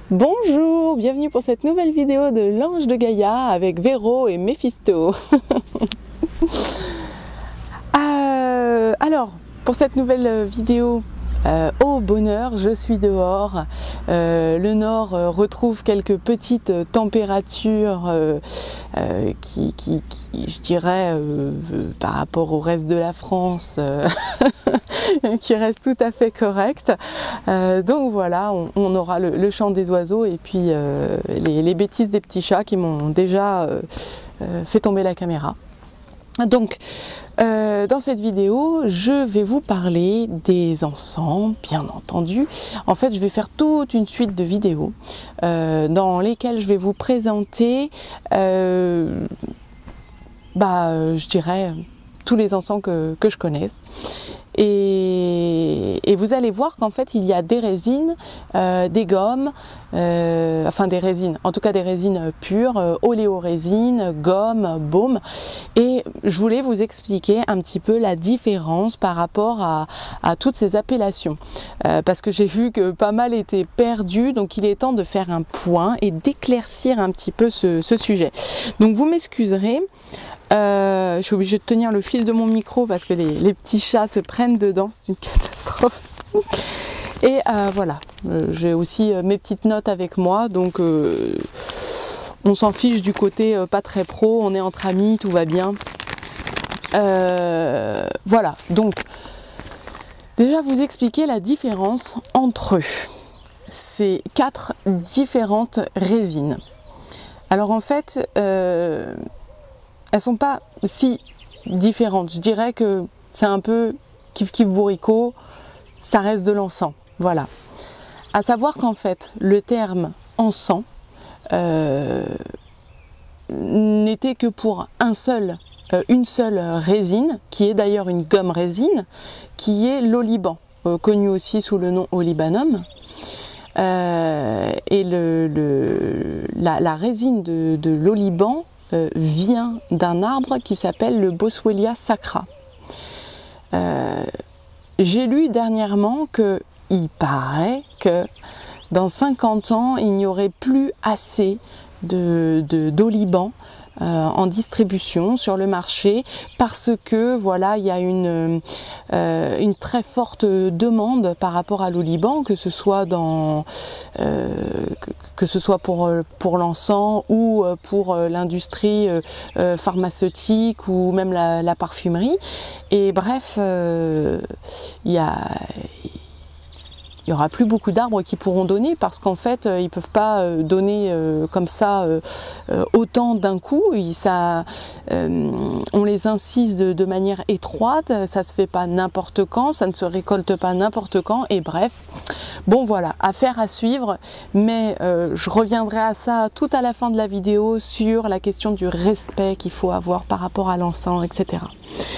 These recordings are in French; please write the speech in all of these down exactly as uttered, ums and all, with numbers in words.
Bonjour, bienvenue pour cette nouvelle vidéo de l'Ange de Gaïa avec Véro et Méphisto. euh, alors, pour cette nouvelle vidéo, euh, au bonheur, je suis dehors. Euh, le nord euh, retrouve quelques petites températures euh, euh, qui, qui, qui, je dirais, euh, euh, par rapport au reste de la France, euh, qui reste tout à fait correct. Euh, donc voilà, on, on aura le, le chant des oiseaux et puis euh, les, les bêtises des petits chats qui m'ont déjà euh, euh, fait tomber la caméra. Donc, euh, dans cette vidéo, je vais vous parler des encens, bien entendu. En fait, je vais faire toute une suite de vidéos euh, dans lesquelles je vais vous présenter, euh, bah, je dirais, tous les encens que, que je connaisse. Et, et vous allez voir qu'en fait il y a des résines, euh, des gommes, euh, enfin des résines, en tout cas des résines pures, euh, oléorésine, gomme, baume. Et je voulais vous expliquer un petit peu la différence par rapport à, à toutes ces appellations. Euh, parce que j'ai vu que pas mal étaient perdus, donc il est temps de faire un point et d'éclaircir un petit peu ce, ce sujet. Donc vous m'excuserez. Euh, je suis obligée de tenir le fil de mon micro parce que les, les petits chats se prennent dedans, c'est une catastrophe. Et euh, voilà, euh, j'ai aussi euh, mes petites notes avec moi, donc euh, on s'en fiche du côté euh, pas très pro, on est entre amis, tout va bien. Euh, voilà, donc déjà vous expliquer la différence entre ces quatre différentes résines. Alors en fait, euh, elles sont pas si différentes. Je dirais que c'est un peu kiff kiff bourricot, ça reste de l'encens. Voilà. À savoir qu'en fait, le terme encens euh, n'était que pour un seul, euh, une seule résine, qui est d'ailleurs une gomme résine, qui est l'oliban, euh, connu aussi sous le nom olibanum. Euh, et le, le, la, la résine de, de l'oliban Euh, vient d'un arbre qui s'appelle le Boswellia sacra. Euh, J'ai lu dernièrement qu'il paraît que dans cinquante ans, il n'y aurait plus assez de, de, d'oliban euh, en distribution sur le marché parce que voilà, il y a une, euh, une très forte demande par rapport à l'oliban, que ce soit dans euh, que, que ce soit pour, pour l'encens ou pour l'industrie euh, pharmaceutique ou même la, la parfumerie. Et bref, euh, il y a il n'y aura plus beaucoup d'arbres qui pourront donner parce qu'en fait ils ne peuvent pas donner euh, comme ça euh, euh, autant d'un coup. Il, ça, euh, on les incise de, de manière étroite, ça ne se fait pas n'importe quand, ça ne se récolte pas n'importe quand et bref. Bon voilà, affaire à suivre, mais euh, je reviendrai à ça tout à la fin de la vidéo sur la question du respect qu'il faut avoir par rapport à l'encens, et cetera.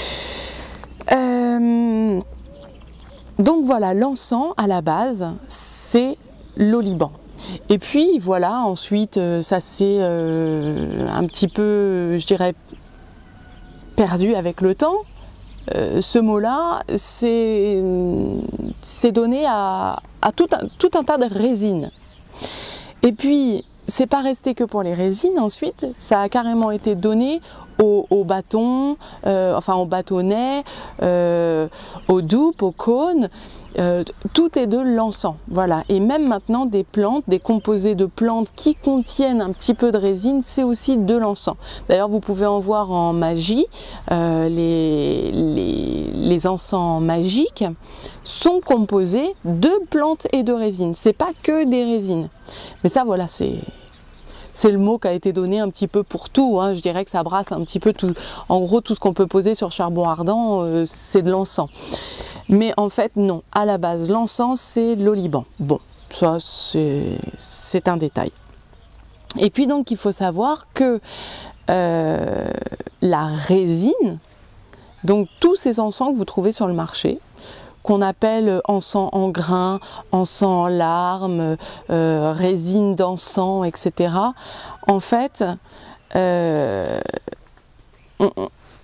Euh, Donc voilà, l'encens à la base, c'est l'oliban. Et puis voilà, ensuite ça s'est euh, un petit peu, je dirais, perdu avec le temps. Euh, ce mot-là, c'est donné à, à tout, un, tout un tas de résines. Et puis, c'est pas resté que pour les résines, ensuite, ça a carrément été donné aux, aux bâtons, euh, enfin aux bâtonnets, euh, aux doupes, aux cônes, euh, tout est de l'encens, voilà. Et même maintenant des plantes, des composés de plantes qui contiennent un petit peu de résine, c'est aussi de l'encens. D'ailleurs, vous pouvez en voir en magie, euh, les, les, les encens magiques sont composés de plantes et de résines, c'est pas que des résines. Mais ça, voilà, c'est... C'est le mot qui a été donné un petit peu pour tout, hein. Je dirais que ça brasse un petit peu tout. En gros, tout ce qu'on peut poser sur charbon ardent, euh, c'est de l'encens. Mais en fait, non. À la base, l'encens, c'est l'oliban. Bon, ça, c'est un détail. Et puis donc, il faut savoir que euh, la résine, donc tous ces encens que vous trouvez sur le marché, qu'on appelle encens en grains, encens en larmes, euh, résine d'encens, et cetera. En fait, euh, on,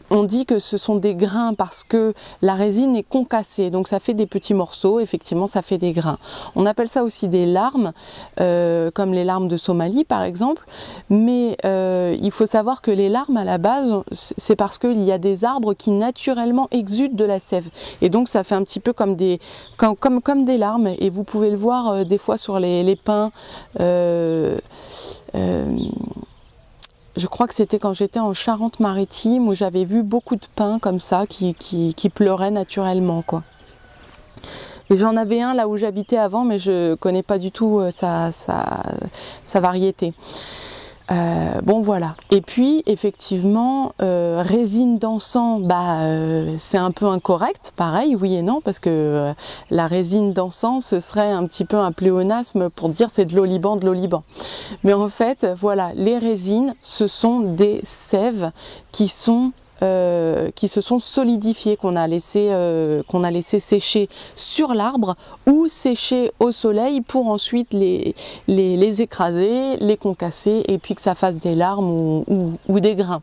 on dit que ce sont des grains parce que la résine est concassée, donc ça fait des petits morceaux, effectivement ça fait des grains. On appelle ça aussi des larmes, euh, comme les larmes de Somalie par exemple, mais euh, il faut savoir que les larmes à la base, c'est parce qu'il y a des arbres qui naturellement exudent de la sève, et donc ça fait un petit peu comme des, comme, comme, comme des larmes, et vous pouvez le voir euh, des fois sur les, les pins. Euh, euh, Je crois que c'était quand j'étais en Charente-Maritime où j'avais vu beaucoup de pins comme ça qui, qui, qui pleuraient naturellement, quoi. Et j'en avais un là où j'habitais avant, mais je ne connais pas du tout sa, sa, sa variété. Euh, bon voilà, et puis effectivement euh, résine d'encens, bah, euh, c'est un peu incorrect, pareil, oui et non, parce que euh, la résine d'encens ce serait un petit peu un pléonasme pour dire c'est de l'oliban, de l'oliban. Mais en fait voilà, les résines ce sont des sèves qui sont Euh, qui se sont solidifiées, qu'on a laissé, euh, qu'on a laissé sécher sur l'arbre ou sécher au soleil pour ensuite les, les, les écraser, les concasser et puis que ça fasse des larmes ou, ou, ou des grains.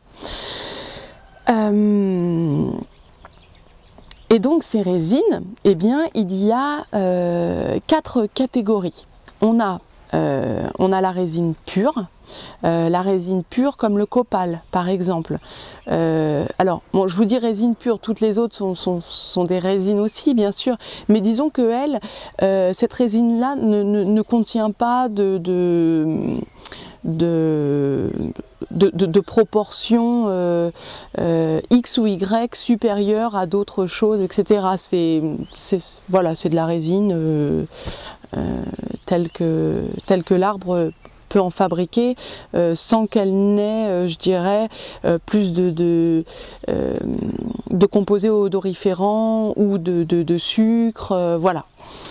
Euh, et donc ces résines, eh bien, il y a euh, quatre catégories. On a, euh, on a la résine pure. Euh, la résine pure comme le copal par exemple. Euh, alors bon, je vous dis résine pure, toutes les autres sont, sont, sont des résines aussi bien sûr, mais disons que elle, euh, cette résine là ne, ne, ne contient pas de, de, de, de, de, de proportions euh, euh, X ou Y supérieures à d'autres choses, et cetera. C'est voilà, c'est de la résine euh, euh, telle que, telle que l'arbre peut en fabriquer euh, sans qu'elle n'ait, euh, je dirais, euh, plus de, de, euh, de composés odoriférants ou de, de, de sucre, euh, voilà.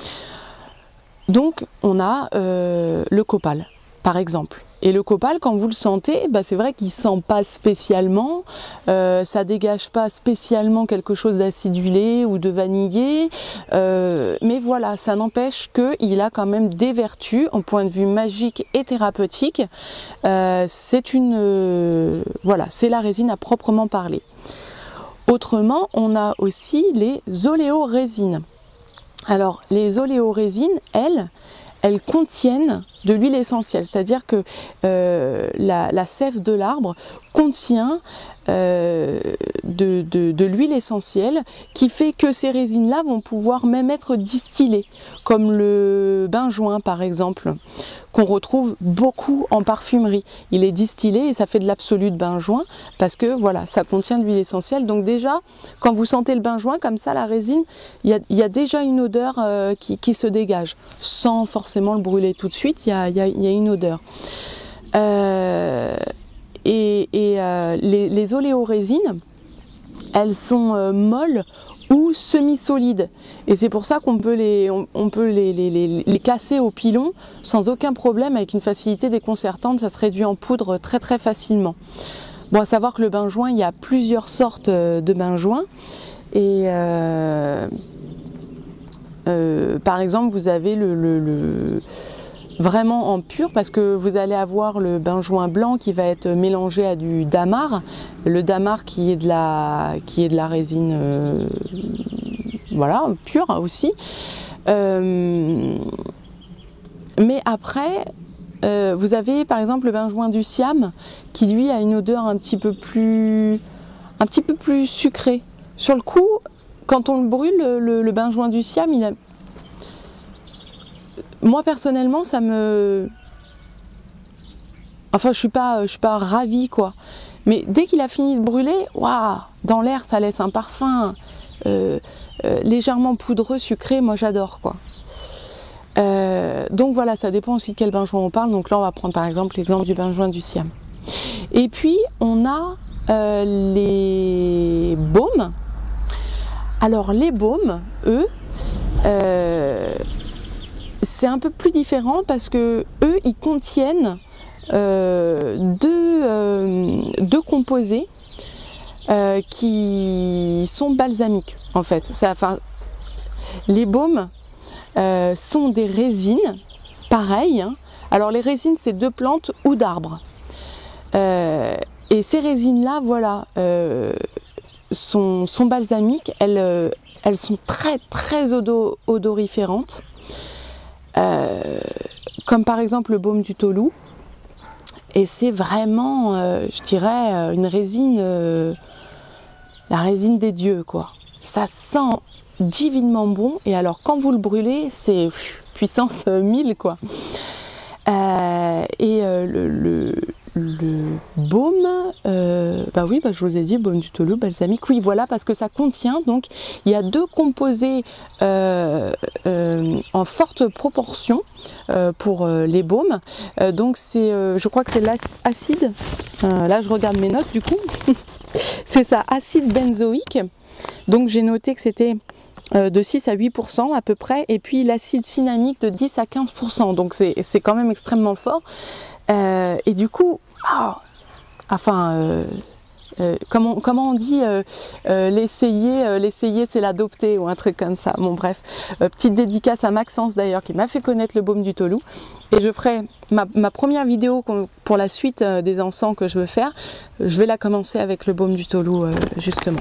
Donc on a euh, le copal, par exemple. Et le copal, quand vous le sentez, bah, c'est vrai qu'il ne sent pas spécialement, euh, ça ne dégage pas spécialement quelque chose d'acidulé ou de vanillé, euh, mais voilà, ça n'empêche qu'il a quand même des vertus, en point de vue magique et thérapeutique. Euh, c'est une, euh, voilà, c'est la résine à proprement parler. Autrement, on a aussi les oléorésines. Alors, les oléorésines, elles, elles contiennent de l'huile essentielle, c'est-à-dire que euh, la, la sève de l'arbre contient euh, de, de, de l'huile essentielle qui fait que ces résines-là vont pouvoir même être distillées, comme le benjoin par exemple, qu'on retrouve beaucoup en parfumerie. Il est distillé et ça fait de l'absolu de benjoin parce que voilà, ça contient de l'huile essentielle. Donc déjà, quand vous sentez le benjoin comme ça, la résine, il y a, il y a déjà une odeur euh, qui, qui se dégage, sans forcément le brûler tout de suite, il y a, il y a, il y a une odeur. Euh, et et euh, les, les oléorésines, elles sont euh, molles ou semi-solides, et c'est pour ça qu'on peut, les, on, on peut les, les, les, les casser au pilon sans aucun problème, avec une facilité déconcertante, ça se réduit en poudre très très facilement. Bon, à savoir que le benjoin, il y a plusieurs sortes de benjoin, et euh, euh, par exemple vous avez le, le, le vraiment en pur, parce que vous allez avoir le benjoin blanc qui va être mélangé à du damar, le damar qui est de la, qui est de la résine euh, voilà, pure aussi. Euh, mais après, euh, vous avez par exemple le benjoin du Siam qui lui a une odeur un petit peu plus, un petit peu plus sucrée. Sur le coup, quand on le brûle, le, le benjoin du Siam, il a... Moi personnellement, ça me... Enfin, je suis pas, je suis pas ravie, quoi. Mais dès qu'il a fini de brûler, waouh, dans l'air, ça laisse un parfum euh, euh, légèrement poudreux, sucré. Moi, j'adore, quoi. Euh, donc voilà, ça dépend aussi de quel benjoin on parle. Donc là, on va prendre par exemple l'exemple du benjoin du Siam. Et puis, on a euh, les baumes. Alors, les baumes, eux... Euh, c'est un peu plus différent parce que eux, ils contiennent euh, deux, euh, deux composés euh, qui sont balsamiques en fait. Ça, enfin, les baumes euh, sont des résines, pareil. Hein. Alors les résines, c'est de plantes ou d'arbres. Euh, et ces résines-là, voilà, euh, sont, sont balsamiques, elles, euh, elles sont très très odo, odoriférantes, euh, comme par exemple le baume du tolu. Et c'est vraiment, euh, je dirais, une résine, euh, la résine des dieux, quoi. Ça sent divinement bon, et alors quand vous le brûlez, c'est puissance mille, quoi. Euh, et euh, le, le, le baume, euh, bah oui, bah je vous ai dit, baume du tolu, balsamique, oui, voilà, parce que ça contient, donc, il y a deux composés euh, euh, en forte proportion euh, pour euh, les baumes. Euh, donc, c'est, euh, je crois que c'est l'acide, euh, là je regarde mes notes du coup, c'est ça, acide benzoïque. Donc, j'ai noté que c'était de six à huit pour cent à peu près, et puis l'acide cinnamique de dix à quinze pour cent, donc c'est quand même extrêmement fort. Euh, et du coup, oh, enfin, euh, euh, comment, comment on dit, euh, euh, l'essayer, euh, l'essayer c'est l'adopter, ou un truc comme ça. Bon bref, euh, petite dédicace à Maxence d'ailleurs, qui m'a fait connaître le baume du tolu. Et je ferai ma, ma première vidéo pour la suite euh, des encens que je veux faire, je vais la commencer avec le baume du tolu, euh, justement.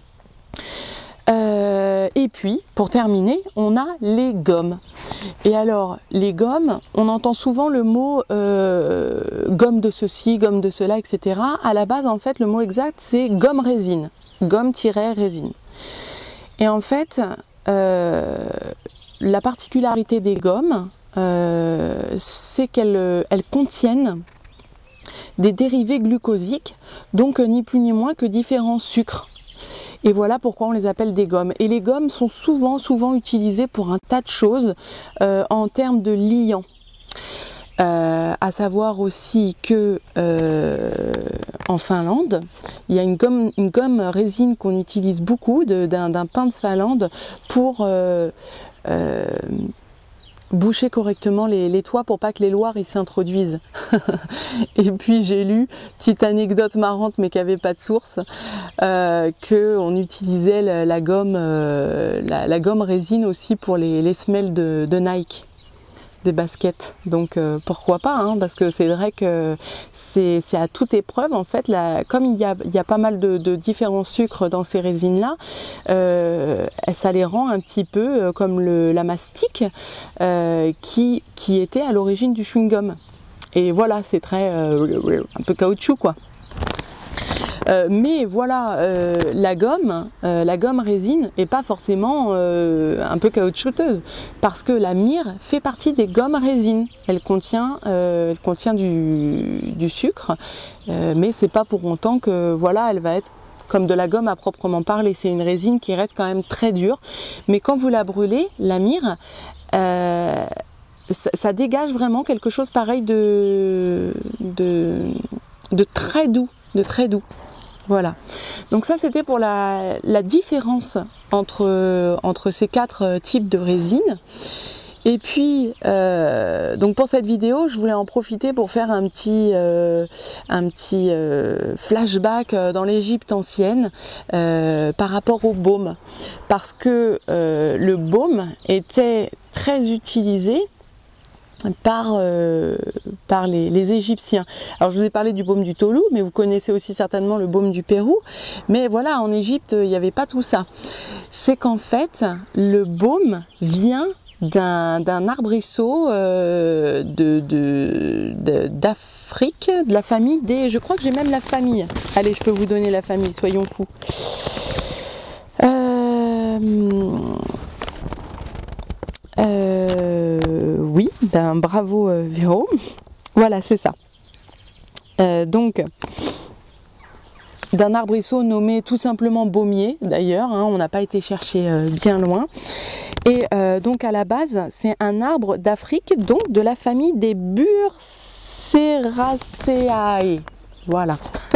Euh, et puis, pour terminer, on a les gommes. Et alors, les gommes, on entend souvent le mot euh, gomme de ceci, gomme de cela, et cetera. À la base, en fait, le mot exact, c'est gomme-résine. Gomme-résine. Et en fait, euh, la particularité des gommes, euh, c'est qu'elles elles contiennent des dérivés glucosiques, donc ni plus ni moins que différents sucres. Et voilà pourquoi on les appelle des gommes. Et les gommes sont souvent, souvent utilisées pour un tas de choses euh, en termes de liants. Euh, à savoir aussi que euh, en Finlande, il y a une gomme, une gomme résine qu'on utilise beaucoup d'un pin de Finlande pour euh, euh, boucher correctement les, les toits pour pas que les loirs s'introduisent. Et puis j'ai lu, petite anecdote marrante mais qui n'avait pas de source, euh, qu'on utilisait la, la, gomme, euh, la, la gomme résine aussi pour les, les semelles de, de Nike, des baskets. Donc euh, pourquoi pas, hein, parce que c'est vrai que c'est à toute épreuve en fait, la, comme il y, a, il y a pas mal de, de différents sucres dans ces résines là, euh, ça les rend un petit peu euh, comme le, la mastic euh, qui, qui était à l'origine du chewing-gum. Et voilà, c'est très euh, un peu caoutchouc quoi. Euh, mais voilà, euh, la gomme, euh, la gomme résine est pas forcément euh, un peu caoutchouteuse, parce que la myrrhe fait partie des gommes résines. Elle contient, euh, elle contient du, du sucre, euh, mais c'est pas pour autant que voilà, elle va être comme de la gomme à proprement parler. C'est une résine qui reste quand même très dure, mais quand vous la brûlez, la myrrhe, euh, ça, ça dégage vraiment quelque chose pareil de, de, de très doux, de très doux. Voilà, donc ça c'était pour la, la différence entre, entre ces quatre types de résines. Et puis, euh, donc pour cette vidéo, je voulais en profiter pour faire un petit, euh, un petit euh, flashback dans l'Égypte ancienne euh, par rapport au baume. Parce que euh, le baume était très utilisé par, euh, par les, les Égyptiens. Alors je vous ai parlé du baume du tolu, mais vous connaissez aussi certainement le baume du Pérou. Mais voilà, en Égypte, il n'y avait pas tout ça. C'est qu'en fait, le baume vient d'un d'un arbrisseau euh, de, de, de, d'Afrique, de la famille des... Je crois que j'ai même la famille. Allez, je peux vous donner la famille, soyons fous. Euh... Euh, oui, ben bravo euh, Véro. Voilà, c'est ça. Euh, donc, d'un arbrisseau nommé tout simplement baumier, d'ailleurs, hein, on n'a pas été chercher euh, bien loin. Et euh, donc à la base, c'est un arbre d'Afrique, donc de la famille des Burseraceae. Voilà.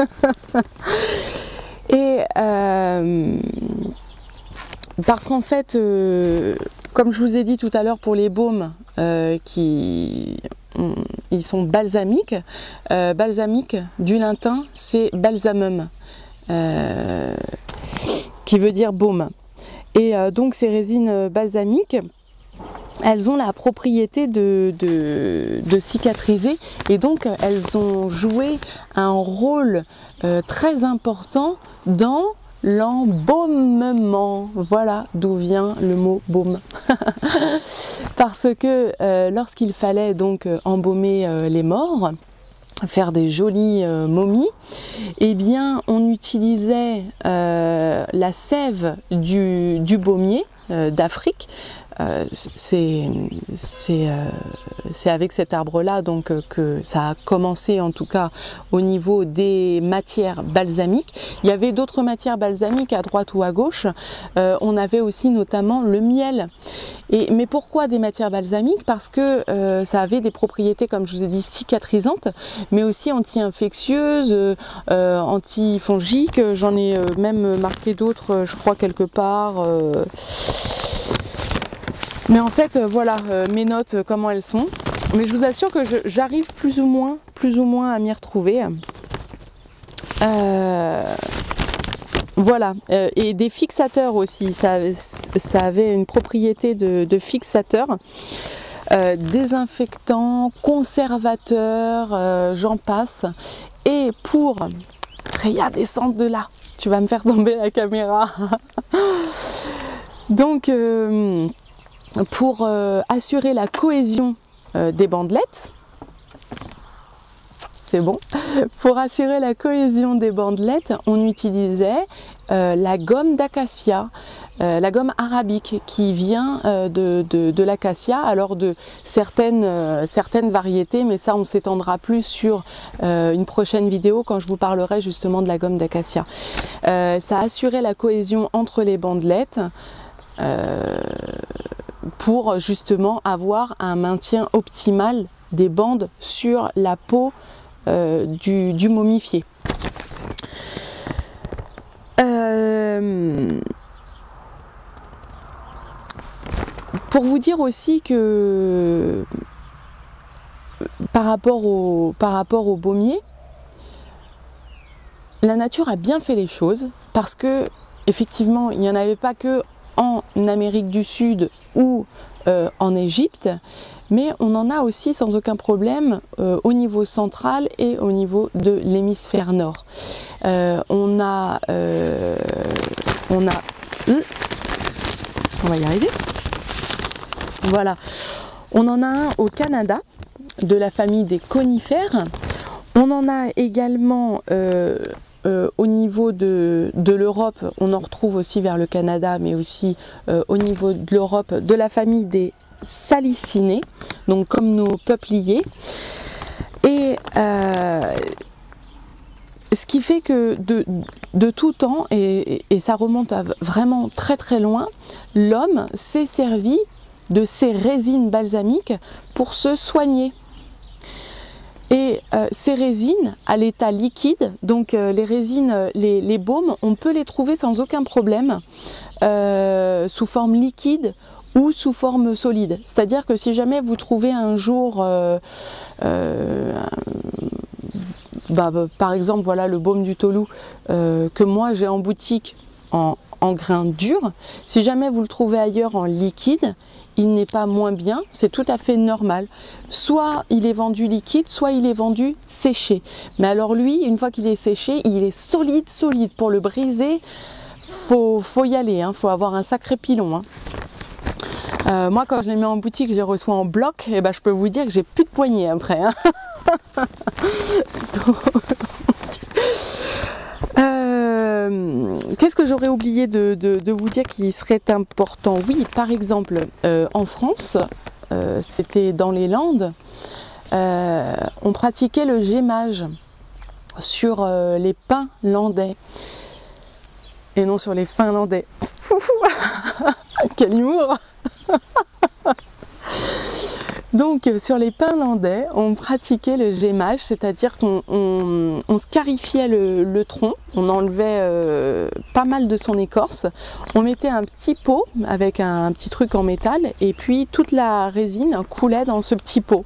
Et euh, parce qu'en fait, euh, comme je vous ai dit tout à l'heure pour les baumes euh, qui ils sont balsamiques, euh, balsamique du latin c'est balsamum, euh, qui veut dire baume. Et euh, donc ces résines balsamiques, elles ont la propriété de, de, de cicatriser, et donc elles ont joué un rôle euh, très important dans l'embaumement. Voilà d'où vient le mot baume. Parce que euh, lorsqu'il fallait donc embaumer euh, les morts, faire des jolies euh, momies, eh bien on utilisait euh, la sève du, du baumier euh, d'Afrique. Euh, c'est euh, avec cet arbre-là donc euh, que ça a commencé, en tout cas au niveau des matières balsamiques. Il y avait d'autres matières balsamiques à droite ou à gauche. Euh, on avait aussi notamment le miel. Et, mais pourquoi des matières balsamiques? Parce que euh, ça avait des propriétés, comme je vous ai dit, cicatrisantes, mais aussi anti-infectieuses, euh, antifongiques. J'en ai euh, même marqué d'autres, je crois, quelque part. Euh Mais en fait, euh, voilà euh, mes notes, euh, comment elles sont. Mais je vous assure que j'arrive plus ou moins, plus ou moins à m'y retrouver. Euh, voilà, euh, et des fixateurs aussi. Ça, ça avait une propriété de, de fixateur, euh, désinfectant, conservateur, euh, j'en passe. Et pour Freya, descendre de là, tu vas me faire tomber la caméra. Donc euh, pour euh, assurer la cohésion euh, des bandelettes, c'est bon, pour assurer la cohésion des bandelettes, on utilisait euh, la gomme d'acacia, euh, la gomme arabique qui vient euh, de, de, de l'acacia, alors de certaines, euh, certaines variétés, mais ça on s'étendra plus sur euh, une prochaine vidéo quand je vous parlerai justement de la gomme d'acacia. Euh, ça assurait la cohésion entre les bandelettes, euh, pour justement avoir un maintien optimal des bandes sur la peau euh, du, du momifié. Euh, pour vous dire aussi que par rapport au, par rapport au baumier, la nature a bien fait les choses parce que effectivement il n'y en avait pas que en Amérique du Sud ou euh, en Égypte, mais on en a aussi sans aucun problème euh, au niveau central et au niveau de l'hémisphère nord. Euh, on a, euh, on a, on va y arriver. Voilà, on en a un au Canada de la famille des conifères. On en a également euh, Euh, au niveau de, de l'Europe, on en retrouve aussi vers le Canada, mais aussi euh, au niveau de l'Europe, de la famille des salicinés, donc comme nos peupliers. Et euh, ce qui fait que de, de tout temps, et, et ça remonte à vraiment très très loin, l'homme s'est servi de ces résines balsamiques pour se soigner. Et euh, ces résines à l'état liquide, donc euh, les résines, les, les baumes, on peut les trouver sans aucun problème euh, sous forme liquide ou sous forme solide. C'est-à-dire que si jamais vous trouvez un jour, euh, euh, bah, bah, par exemple, voilà le baume du Tolu euh, que moi j'ai en boutique en, en grain dur, si jamais vous le trouvez ailleurs en liquide, il n'est pas moins bien, c'est tout à fait normal. Soit il est vendu liquide, soit il est vendu séché. Mais alors lui, une fois qu'il est séché, il est solide, solide. Pour le briser, faut, faut y aller, hein, faut avoir un sacré pilon. Hein. Euh, moi, quand je les mets en boutique, je les reçois en bloc, et ben, je peux vous dire que j'ai plus de poignée après. Hein. Donc, Euh, Qu'est-ce que j'aurais oublié de, de, de vous dire qui serait important? Oui, par exemple, euh, en France, euh, c'était dans les Landes, euh, on pratiquait le gémage sur euh, les pins landais et non sur les finlandais. Quel humour! Donc sur les pins landais, on pratiquait le gémage, c'est-à-dire qu'on on, on scarifiait le, le tronc, on enlevait euh, pas mal de son écorce, on mettait un petit pot avec un, un petit truc en métal et puis toute la résine coulait dans ce petit pot.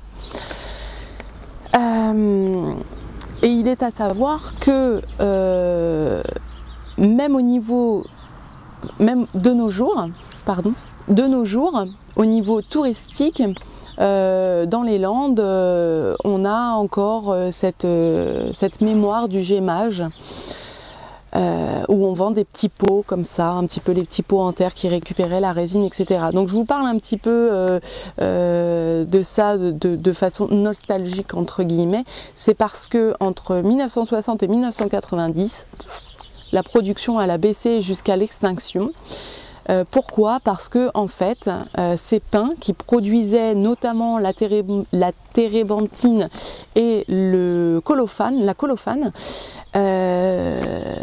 Euh, et il est à savoir que euh, même au niveau, même de nos jours, pardon, de nos jours, au niveau touristique, Euh, dans les Landes, euh, on a encore euh, cette, euh, cette mémoire du gémage. euh, où on vend des petits pots comme ça, un petit peu les petits pots en terre qui récupéraient la résine, et cetera. Donc je vous parle un petit peu euh, euh, de ça de, de, de façon nostalgique entre guillemets. C'est parce que entre mille neuf cent soixante et mille neuf cent quatre-vingt-dix, la production elle a baissé jusqu'à l'extinction. Euh, pourquoi? Parce que en fait, euh, ces pins qui produisaient notamment la, téré la térébenthine et le colophane, la colophane, euh,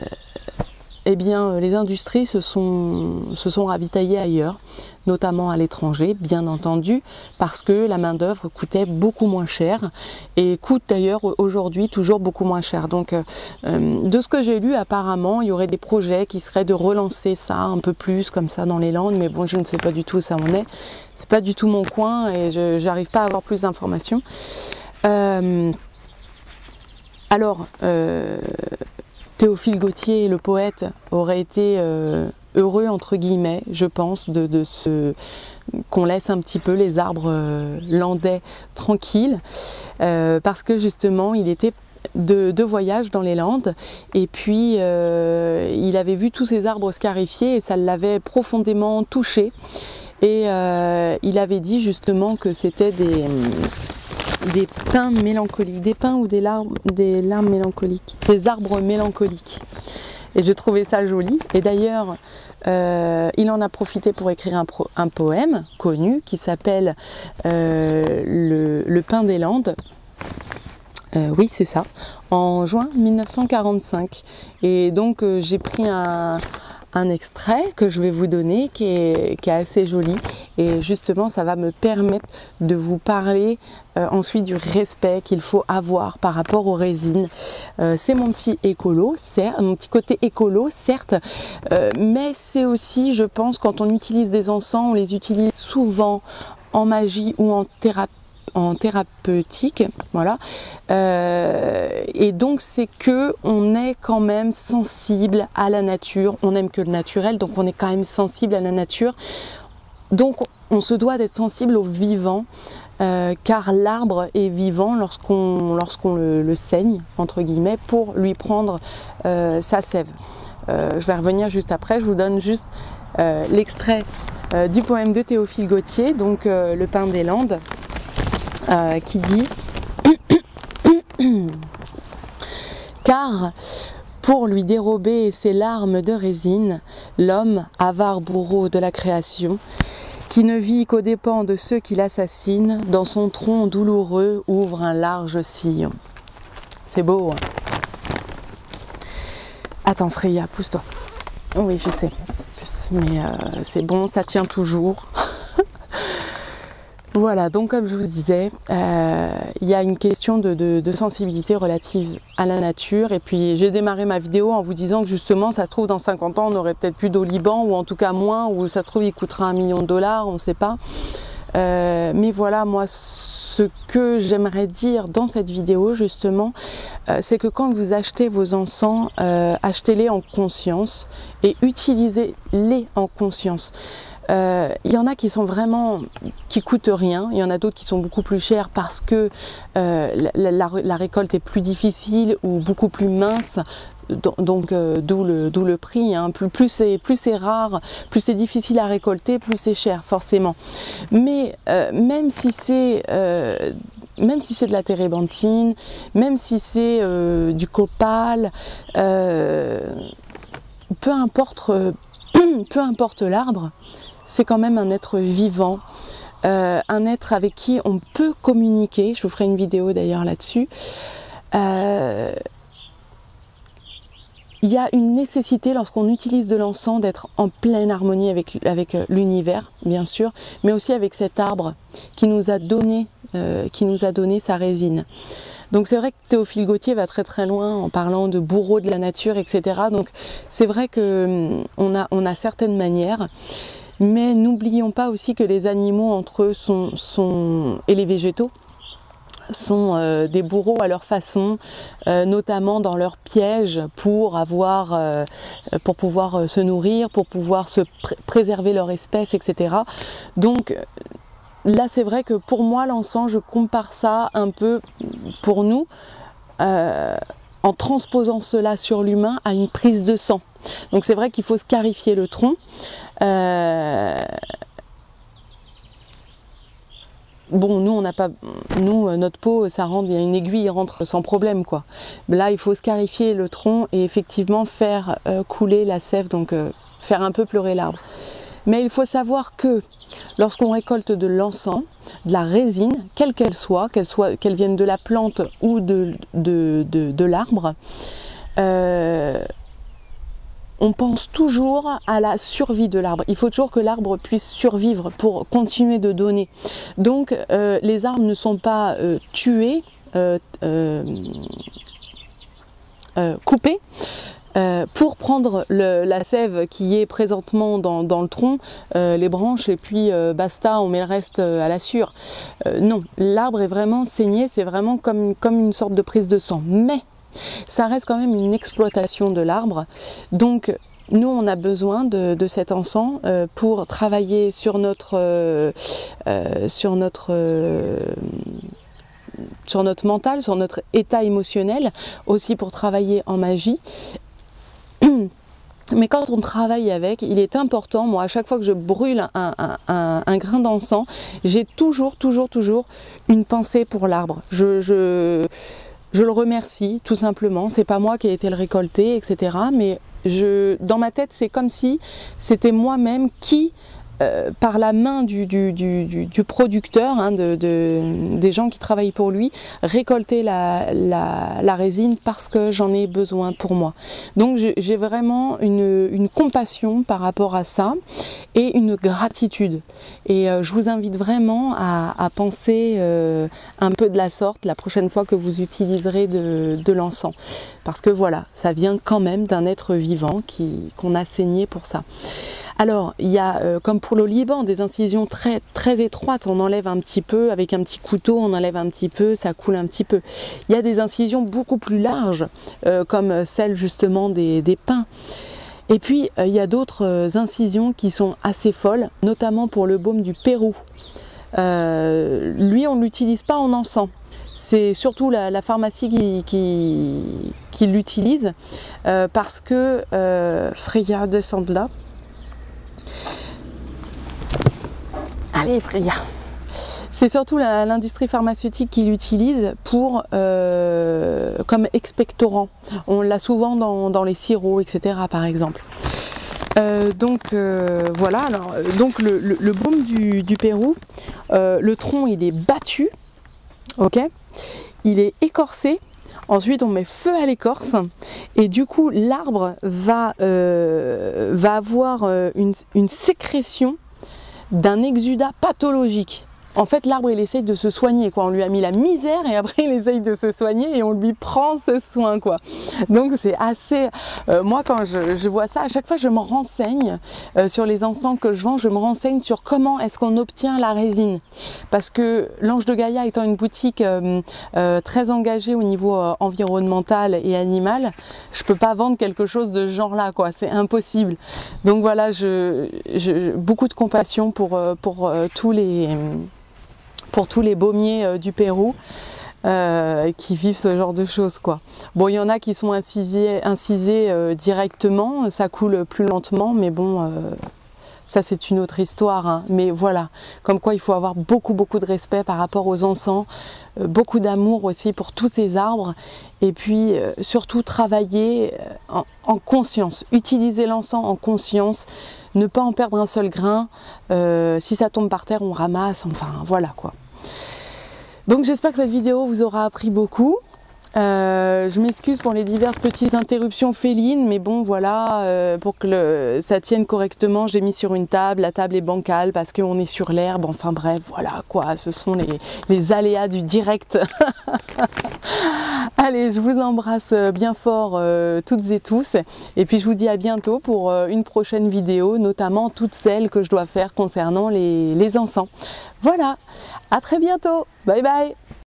eh bien, les industries se sont, se sont ravitaillées ailleurs, notamment à l'étranger, bien entendu, parce que la main-d'œuvre coûtait beaucoup moins cher et coûte d'ailleurs aujourd'hui toujours beaucoup moins cher. Donc, euh, de ce que j'ai lu, apparemment, il y aurait des projets qui seraient de relancer ça un peu plus comme ça dans les Landes, mais bon, je ne sais pas du tout où ça en est. C'est pas du tout mon coin et je n'arrive pas à avoir plus d'informations. Euh, alors, euh, Théophile Gautier, le poète, aurait été euh, heureux, entre guillemets, je pense, de, de ce qu'on laisse un petit peu les arbres euh, landais tranquilles, euh, parce que justement, il était de, de voyage dans les Landes, et puis euh, il avait vu tous ces arbres scarifiés, et ça l'avait profondément touché, et euh, il avait dit justement que c'était des... des pins mélancoliques, des pins ou des larmes, des larmes mélancoliques, des arbres mélancoliques. Et je trouvais ça joli. Et d'ailleurs, euh, il en a profité pour écrire un, pro, un poème connu qui s'appelle euh, le, le Pin des Landes. Euh, oui, c'est ça, en juin mille neuf cent quarante-cinq. Et donc, euh, j'ai pris un... un extrait que je vais vous donner qui est, qui est assez joli et justement ça va me permettre de vous parler euh, ensuite du respect qu'il faut avoir par rapport aux résines. Euh, c'est mon petit écolo, certes, mon petit côté écolo certes, euh, mais c'est aussi, je pense, quand on utilise des encens, on les utilise souvent en magie ou en thérapie, en thérapeutique, voilà, euh, et donc c'est que on est quand même sensible à la nature, on aime que le naturel, donc on est quand même sensible à la nature, donc on se doit d'être sensible au vivant, euh, car l'arbre est vivant lorsqu'on lorsqu'on le, le saigne, entre guillemets, pour lui prendre euh, sa sève. Euh, je vais revenir juste après, je vous donne juste euh, l'extrait euh, du poème de Théophile Gautier, donc euh, Le Pin des Landes. Euh, qui dit car pour lui dérober ses larmes de résine, l'homme, avare bourreau de la création, qui ne vit qu'aux dépens de ceux qui l'assassinent, dans son tronc douloureux ouvre un large sillon. C'est beau, hein? Attends Freya, pousse-toi. Oui, je sais, mais euh, c'est bon, ça tient toujours. Voilà, donc comme je vous disais, euh, il y a une question de, de, de sensibilité relative à la nature. Et puis j'ai démarré ma vidéo en vous disant que justement, ça se trouve dans cinquante ans, on n'aurait peut-être plus d'oliban, ou en tout cas moins, ou ça se trouve il coûtera un million de dollars, on ne sait pas. Euh, mais voilà, moi, ce que j'aimerais dire dans cette vidéo justement, euh, c'est que quand vous achetez vos encens, euh, achetez-les en conscience et utilisez-les en conscience. Il euh, y en a qui sont vraiment, qui coûtent rien, il y en a d'autres qui sont beaucoup plus chers parce que euh, la, la, la récolte est plus difficile ou beaucoup plus mince, donc euh, d'où le, d'où le prix, hein. Plus, plus c'est plus c'est rare, plus c'est difficile à récolter, plus c'est cher forcément. Mais euh, même si c'est euh, même si c'est de la térébenthine, même si c'est euh, du copal, euh, peu importe, euh, peu importe l'arbre, c'est quand même un être vivant, euh, un être avec qui on peut communiquer. Je vous ferai une vidéo d'ailleurs là-dessus. Euh, il y a une nécessité lorsqu'on utilise de l'encens d'être en pleine harmonie avec, avec l'univers, bien sûr, mais aussi avec cet arbre qui nous a donné, euh, qui nous a donné sa résine. Donc c'est vrai que Théophile Gautier va très très loin en parlant de bourreau de la nature, et cetera. Donc c'est vrai qu'on a, on a certaines manières. Mais n'oublions pas aussi que les animaux entre eux sont, sont, et les végétaux sont euh, des bourreaux à leur façon, euh, notamment dans leurs pièges pour avoir, euh, pour pouvoir euh, se nourrir, pour pouvoir se pr préserver leur espèce, et cetera. Donc là c'est vrai que pour moi l'encens, je compare ça un peu pour nous. Euh, en transposant cela sur l'humain à une prise de sang. Donc c'est vrai qu'il faut scarifier le tronc. Euh, Bon, nous, on n'a pas, nous, notre peau, ça rentre, il y a une aiguille, il rentre sans problème, quoi. Là, il faut scarifier le tronc et effectivement faire euh, couler la sève, donc euh, faire un peu pleurer l'arbre. Mais il faut savoir que lorsqu'on récolte de l'encens, de la résine, quelle qu'elle soit, qu'elle soit, qu'elle vienne de la plante ou de, de, de, de l'arbre, euh, on pense toujours à la survie de l'arbre. Il faut toujours que l'arbre puisse survivre pour continuer de donner. Donc euh, les arbres ne sont pas euh, tués, euh, euh, euh, coupés, euh, pour prendre le, la sève qui est présentement dans, dans le tronc, euh, les branches, et puis euh, basta, on met le reste à la sure. Euh, non, l'arbre est vraiment saigné, c'est vraiment comme, comme une sorte de prise de sang. Mais ça reste quand même une exploitation de l'arbre. Donc nous, on a besoin de, de cet encens euh, pour travailler sur notre, euh, euh, sur, notre, euh, sur notre mental, sur notre état émotionnel, aussi pour travailler en magie. Mais quand on travaille avec, il est important, moi à chaque fois que je brûle un, un, un, un grain d'encens, j'ai toujours, toujours, toujours une pensée pour l'arbre. Je... je Je le remercie tout simplement, c'est pas moi qui ai été le récolter, et cetera. Mais je, dans ma tête, c'est comme si c'était moi-même qui, euh, par la main du, du, du, du producteur, hein, de, de, des gens qui travaillent pour lui, récoltait la, la, la résine parce que j'en ai besoin pour moi. Donc j'ai vraiment une, une compassion par rapport à ça et une gratitude. Et euh, je vous invite vraiment à, à penser euh, un peu de la sorte la prochaine fois que vous utiliserez de, de l'encens. Parce que voilà, ça vient quand même d'un être vivant qui, qu'on a saigné pour ça. Alors, il y a, euh, comme pour l'oliban, des incisions très, très étroites. On enlève un petit peu, avec un petit couteau, on enlève un petit peu, ça coule un petit peu. Il y a des incisions beaucoup plus larges, euh, comme celle justement des, des pins. Et puis, euh, il y a d'autres euh, incisions qui sont assez folles, notamment pour le baume du Pérou. Euh, lui, on ne l'utilise pas en encens. C'est surtout la, la pharmacie qui, qui, qui l'utilise, euh, parce que, euh, Freya, descend de là. Allez Freya, c'est surtout l'industrie pharmaceutique qui l'utilise pour euh, comme expectorant. On l'a souvent dans, dans les sirops, et cetera par exemple. Euh, donc euh, voilà, alors, donc le, le, le baume du, du Pérou, euh, le tronc il est battu, ok, il est écorcé. Ensuite, on met feu à l'écorce et du coup, l'arbre va, euh, va avoir une, une sécrétion d'un exudat pathologique. En fait, l'arbre, il essaye de se soigner, quoi. On lui a mis la misère et après, il essaye de se soigner et on lui prend ce soin, quoi. Donc, c'est assez... Euh, moi, quand je, je vois ça, à chaque fois, je me renseigne euh, sur les encens que je vends, je me renseigne sur comment est-ce qu'on obtient la résine. Parce que l'Ange de Gaïa étant une boutique euh, euh, très engagée au niveau euh, environnemental et animal, je peux pas vendre quelque chose de ce genre-là, quoi. C'est impossible. Donc, voilà, je, je, beaucoup de compassion pour, pour euh, tous les... pour tous les baumiers euh, du Pérou euh, qui vivent ce genre de choses, quoi. Bon, il y en a qui sont incisés, incisés euh, directement, ça coule plus lentement, mais bon, euh, ça c'est une autre histoire, hein. Mais voilà, comme quoi il faut avoir beaucoup beaucoup de respect par rapport aux encens, euh, beaucoup d'amour aussi pour tous ces arbres, et puis euh, surtout travailler en, en conscience, utiliser l'encens en conscience, ne pas en perdre un seul grain, euh, si ça tombe par terre on ramasse, enfin voilà quoi. Donc j'espère que cette vidéo vous aura appris beaucoup. Euh, je m'excuse pour les diverses petites interruptions félines, mais bon voilà, euh, pour que le, ça tienne correctement, j'ai mis sur une table, la table est bancale parce qu'on est sur l'herbe, enfin bref, voilà quoi, ce sont les, les aléas du direct. Allez, je vous embrasse bien fort euh, toutes et tous, et puis je vous dis à bientôt pour euh, une prochaine vidéo, notamment toutes celles que je dois faire concernant les, les encens. Voilà, à très bientôt, bye bye.